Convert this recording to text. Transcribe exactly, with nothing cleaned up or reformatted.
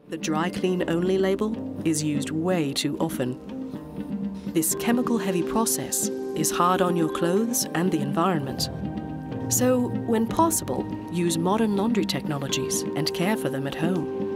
The dry clean only label is used way too often. This chemical-heavy process is hard on your clothes and the environment. So, when possible, use modern laundry technologies and care for them at home.